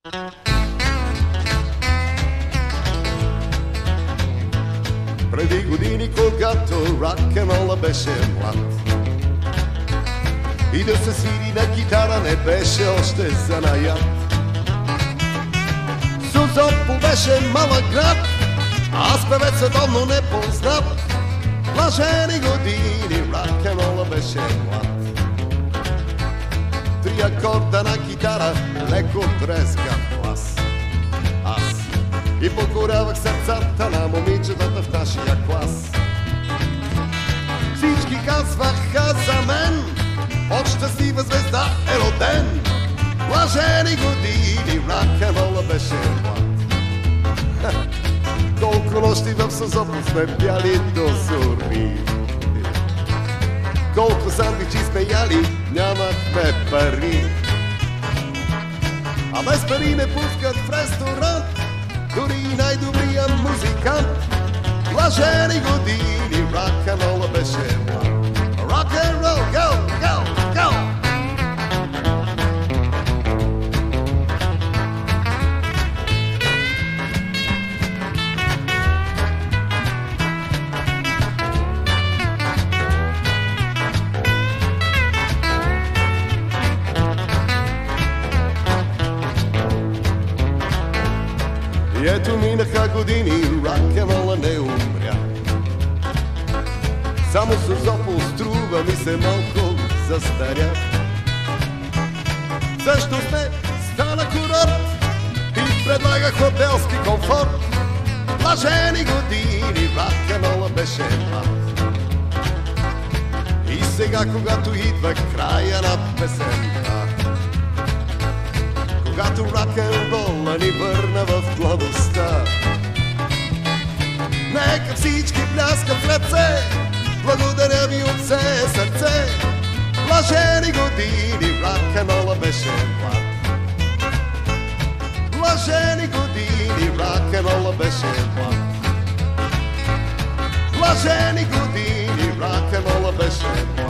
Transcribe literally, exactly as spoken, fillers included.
Преди години, когато рок-н-рола беше млад и да се свири на китара не беше още занаят. Созопол беше малък град, аз певец световно непознат. Блажени години, рок-н-рола беше млад. Три акорда на китара, леко трескав глас. Аз и покорявах сърцата на момичетата в нашия клас. Всички казваха за мен, от щастлива звезда е роден. Блажени години, рок-н-рола беше млад. Колко нощи в Созопол сме пяли до зори, колко сандвичи сме яли, нямахме пари. А без пари не пускат в ресторант дори и най-добрия музикант. Блажени години, рок-н-рола беше млад. Рок-н-рол, go, go, go! И ето минаха години, рок-н-рола не умря. Само Созопол струва ми се малко застаря. Също сме стана курорт и предлага хотелски комфорт. Блажени години, рок-н-рола беше млад. И сега, когато идва края на песента, когато рок-н-рола ни върна в младостта, нека всички пляскат в ръце, благодаря ви от все сърце. Блажени години, рок-н-рола беше млад. Блажени години, рок-н-рола беше млад. Блажени години, рок-н-рола беше млад.